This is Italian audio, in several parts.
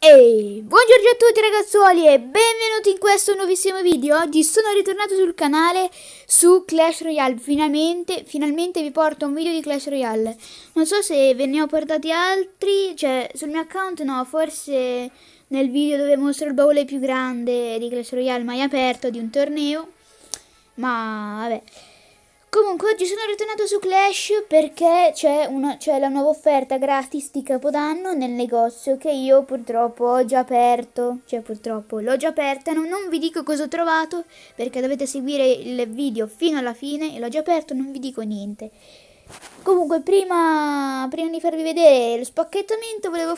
Ehi, buongiorno a tutti ragazzuoli e benvenuti in questo nuovissimo video. Oggi sono ritornato sul canale su Clash Royale. Finalmente vi porto un video di Clash Royale. Non so se ve ne ho portati altri, cioè sul mio account no, forse nel video dove mostro il baule più grande di Clash Royale mai aperto di un torneo. Ma vabbè. Comunque oggi sono ritornato su Clash perché c'è la nuova offerta gratis di Capodanno nel negozio che io purtroppo ho già aperto. L'ho già aperta, non vi dico cosa ho trovato perché dovete seguire il video fino alla fine e l'ho già aperto, non vi dico niente. Comunque prima di farvi vedere lo spacchettamento volevo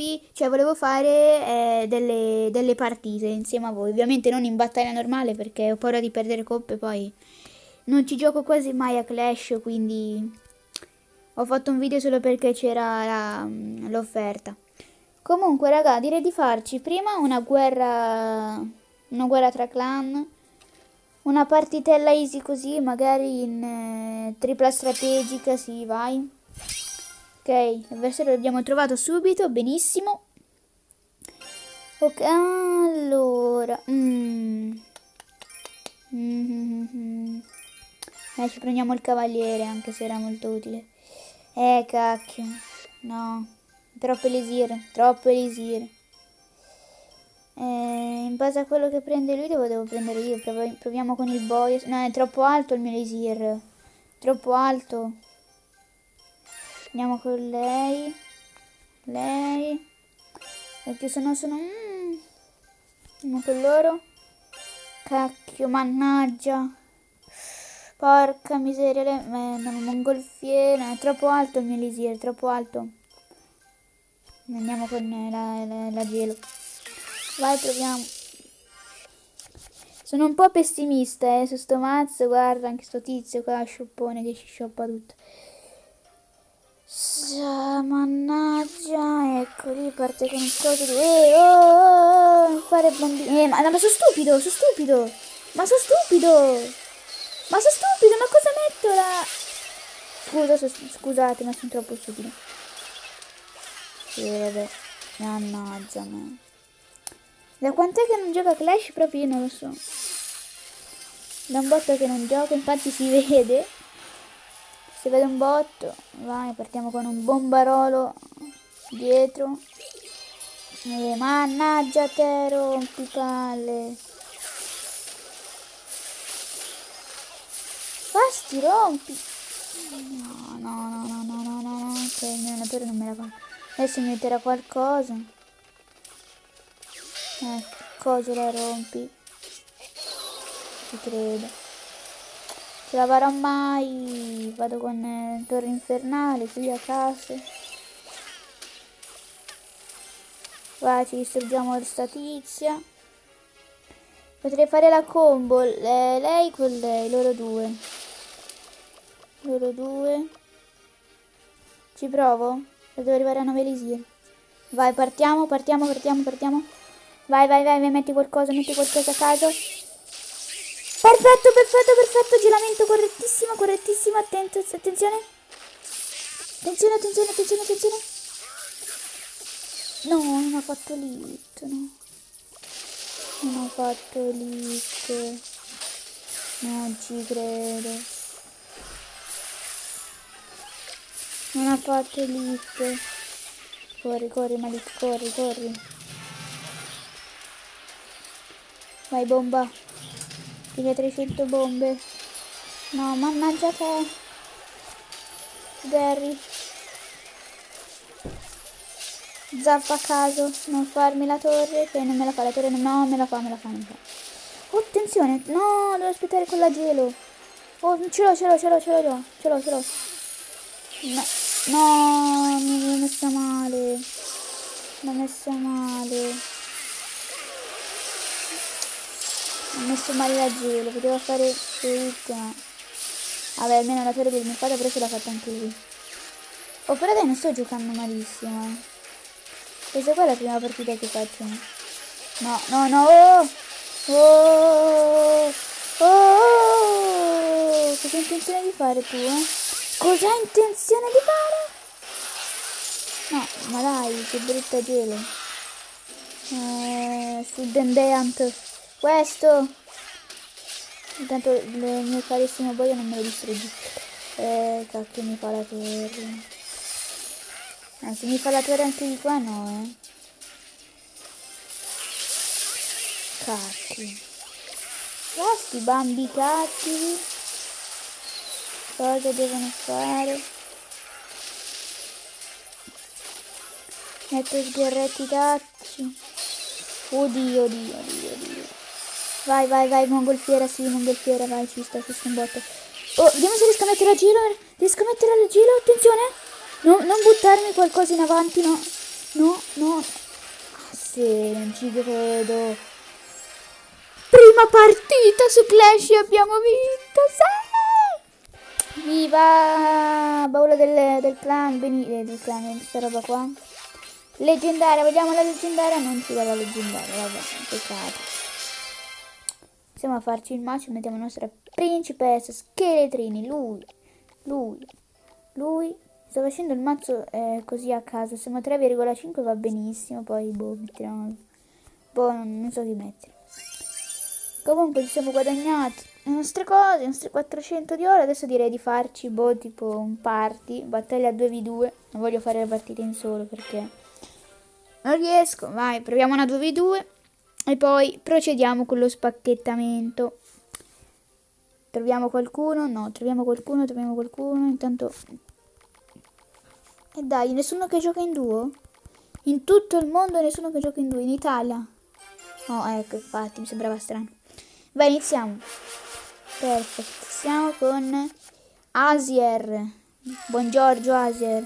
fare delle partite insieme a voi. Ovviamente non in battaglia normale perché ho paura di perdere coppe poi. Non ci gioco quasi mai a Clash, quindi ho fatto un video solo perché c'era l'offerta. Comunque, raga, direi di farci prima una guerra tra clan, una partitella easy così, magari in tripla strategica, sì, vai. Ok, l'avversario l'abbiamo trovato subito, benissimo. Ok, allora... ci prendiamo il cavaliere, anche se era molto utile. Cacchio. No. Troppo elisir. In base a quello che prende lui devo prendere io. Proviamo con il boia. No, è troppo alto il mio elisir. Troppo alto. Andiamo con lei. Perché se no sono... Andiamo con loro. Cacchio, mannaggia. Porca miseria, mongolfiera, è troppo alto il mio elisir, troppo alto. Andiamo con la gelo. Vai, proviamo. Sono un po' pessimista su sto mazzo, guarda anche sto tizio qua, scioppone che ci scioppa tutto. Mannaggia, ecco lì parte con il coso di... non fare bambini. Ma sono stupido, Ma sono stupido, ma cosa metto là? Scusate, ma sono troppo stupido. Sì, vabbè, mannaggia me. Da quant'è che non gioca a Clash? Proprio io non lo so. Da un botto che non gioco, infatti si vede. Si vede un botto. Vai, partiamo con un bombarolo dietro. Mannaggia te, rompi palle. Basti, rompi. No. Ok, il mio allenatore non me la fa. Adesso mi metterà qualcosa. Cosa la rompi? Ci credo. Ce la farò mai. Vado con torre infernale qui a casa. Vai, ci distruggiamo sta tizia. Potrei fare la combo. Lei con lei, loro due. Ci provo? Devo arrivare a 9 elisir. Vai, partiamo. Vai, metti qualcosa a caso. Perfetto. Giramento correttissimo. Attenzione. No, non ho fatto l'hit, no. Non ci credo. Non ha fatto l'hit. Corri, Malik, corri. Vai, bomba. Tira 300 bombe. No, mannaggia te. Gary. Zappa a caso. Non farmi la torre, che non me la fa la torre. No, me la fa. Oh, attenzione. No, devo aspettare con la gelo. Oh, ce l'ho. No, mi è messa male. Ho messo male la gelo, potevo fare hit, ma... Vabbè, almeno la torre del mio padre però ce l'ha fatta anche lui. Oh, però dai, non sto giocando malissimo. Questa qua è la prima partita che faccio. No. Cosa hai intenzione di fare tu, Cosa hai intenzione di fare? No, ma dai, che brutta gelo. Deant. Questo. Intanto il mio carissimo boia non me lo distruggi. Cacchio, mi fa la torre. Se mi fa la torre anche di qua, no, Cacchio. Questi bambi cattivi. Cosa devono fare? Metto sgherretti tacci. Oddio. Vai, mongolfiera, sì, mongolfiera, vai, ci sta un botto. Oh, vediamo se riesco a mettere a giro. Attenzione. Non buttarmi qualcosa in avanti, no. Sì, non ci credo. Prima partita su Clash e abbiamo vinto, sì! Viva! Baula del clan, del clan, questa roba qua. Leggendaria, vediamo la leggendaria, non ci dà la leggendaria, vabbè, peccato. Possiamo farci il match, mettiamo la nostra principessa, scheletrini, lui. Sto facendo il mazzo così a caso, siamo a 3,5 va benissimo, poi mettiamo, non so chi mettere. Comunque ci siamo guadagnati le nostre cose, le nostre 400 di oro, adesso direi di farci tipo un party, battaglia 2v2, non voglio fare le partite in solo perché non riesco, vai, proviamo una 2v2 e poi procediamo con lo spacchettamento. Troviamo qualcuno, intanto... E dai, nessuno che gioca in duo? In tutto il mondo nessuno che gioca in duo, in Italia? Oh, ecco, infatti, mi sembrava strano. Vai, iniziamo. Perfetto, siamo con Asier. Buongiorno, Asier.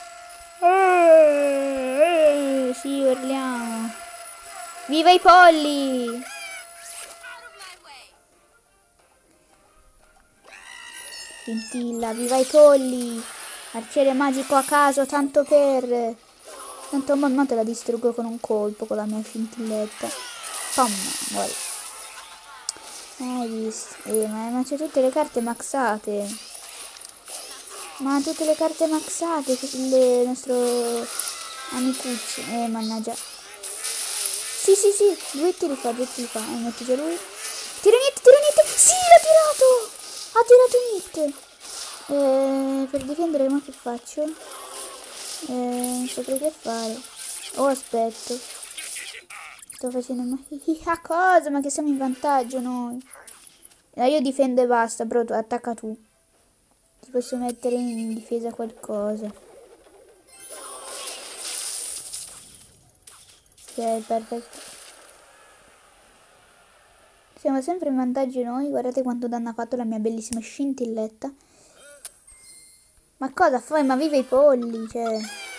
Sì, urliamo. Viva i polli! Scintilla, viva i polli! Arciere magico a caso, tanto per... Tanto mamma te la distruggo con un colpo, con la mia scintilletta. Pam, guarda. Hai visto? Ma c'è tutte le carte maxate. Il nostro amicuccio. Mannaggia. Sì. Due tiri fa. Metti già lui. Tira niente. Sì, l'ha tirato! Ha tirato niente. Per difendere, ma che faccio? Non saprei che fare. Aspetto. Sto facendo cosa? Ma che siamo in vantaggio noi. Io difendo e basta, bro, attacca tu. Ti posso mettere in difesa qualcosa. Ok, perfetto. Siamo sempre in vantaggio noi. Guardate quanto danno ha fatto la mia bellissima scintilletta. Ma cosa fai? Ma viva i polli, cioè.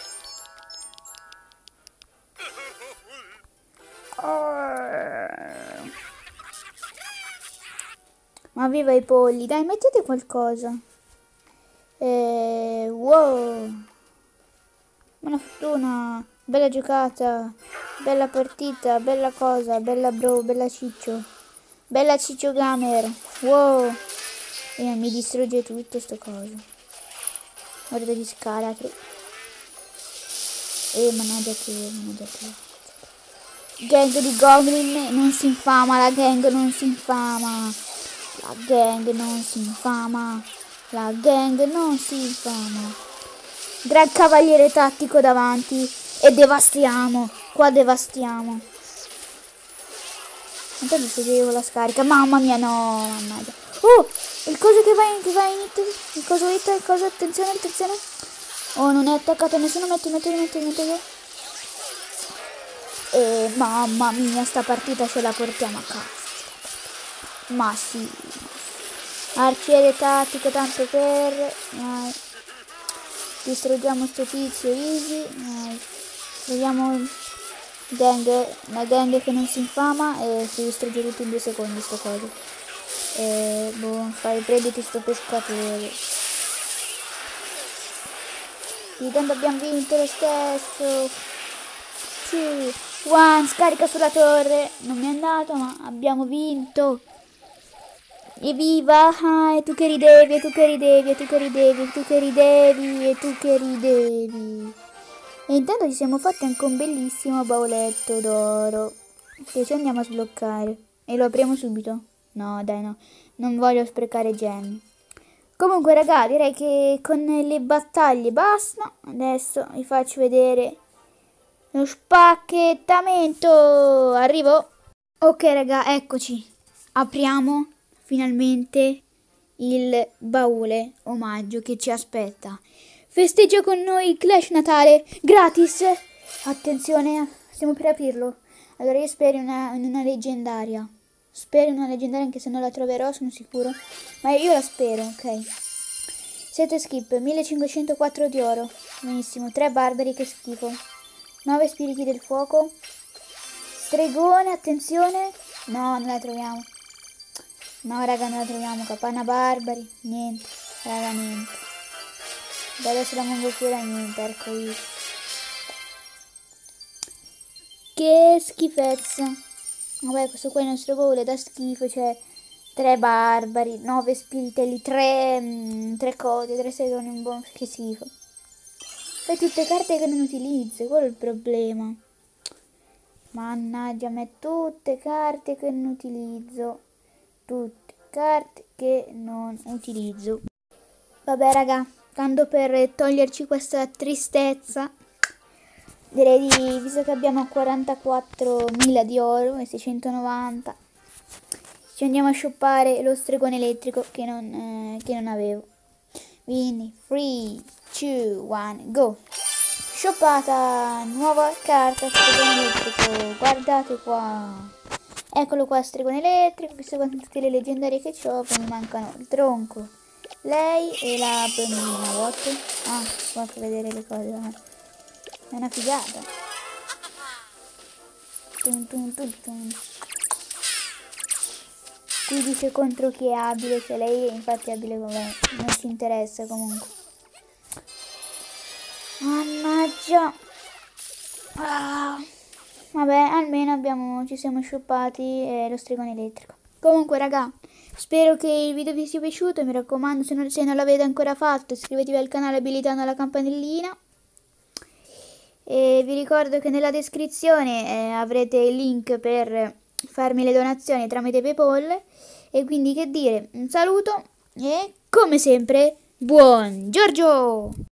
Ma viva i polli, dai, mettete qualcosa. Wow. Buona fortuna, bella giocata, bella partita, bella cosa, bella bro, bella ciccio gamer. Wow. Mi distrugge tutto sto coso. Guarda di scalatri. Mannaggia te. Gang di goblin non si infama, la gang non si infama. Gran cavaliere tattico davanti e devastiamo. Qua devastiamo. Intanto se io la scarica. Mamma mia, no, mannaggia. Oh, il coso che va in hit. Il coso, attenzione. Oh, non è attaccato nessuno, metto io. Mamma mia, sta partita ce la portiamo a casa. Ma sì. Arciere tattico, tanto per... Vai. Distruggiamo sto tizio, easy. Vai. Vediamo la gang che non si infama e si distrugge tutto in 2 secondi sto coso. Prenditi sto pescatore. Sì, tanto abbiamo vinto lo stesso. Sì. One, scarica sulla torre. Non mi è andato, ma abbiamo vinto. Evviva! E tu che ridevi. E intanto ci siamo fatti anche un bellissimo bauletto d'oro che ci andiamo a sbloccare. E lo apriamo subito. No, dai, no. Non voglio sprecare gemme. Comunque, raga, direi che con le battaglie basta. Adesso vi faccio vedere lo spacchettamento. Arrivo. Ok, raga, eccoci. Apriamo finalmente il baule omaggio che ci aspetta. Festeggia con noi Clash Natale gratis. Attenzione, stiamo per aprirlo. Allora io spero in una leggendaria. Spero in una leggendaria anche se non la troverò, sono sicuro. Ma io la spero, ok. 7 skip, 1504 di oro. Benissimo, 3 barbari, che schifo. 9 spiriti del fuoco. Stregone, attenzione. No, non la troviamo. No, raga, non la troviamo. Capanna barbari. Niente. Raga, niente. Da adesso la mongolfiera, niente. Arcoiris. Che schifezza. Vabbè, questo qua è il nostro baule da schifo. Cioè, 3 barbari, 9 spiritelli, 3 cose, 3 stregoni. Un buon... Che schifo. Poi tutte carte che non utilizzo. Quello è il problema. Mannaggia me, tutte carte che non utilizzo. Tutte carte che non utilizzo. Vabbè raga, tanto per toglierci questa tristezza, direi di, visto che abbiamo 44.000 di oro e 690, ci andiamo a shoppare lo stregone elettrico che non avevo. Quindi 3, 2, 1, go! Shoppata, nuova carta stregone elettrico, guardate qua. Eccolo qua, stregone elettrico, visto con tutte le leggendarie che ho, poi mi mancano il tronco, lei e la bambina. What? Ah, faccio vedere le cose. È una figata. Tum, tum, tum, tum. Qui dice contro chi è abile, se lei è infatti abile, vabbè, non ci interessa comunque. Mannaggia. Ah. Vabbè, almeno ci siamo shoppati lo stregone elettrico. Comunque, raga, spero che il video vi sia piaciuto. Mi raccomando, se non l'avete ancora fatto, iscrivetevi al canale abilitando la campanellina. E vi ricordo che nella descrizione avrete il link per farmi le donazioni tramite PayPal. E quindi che dire, un saluto e come sempre, buon Giorgio!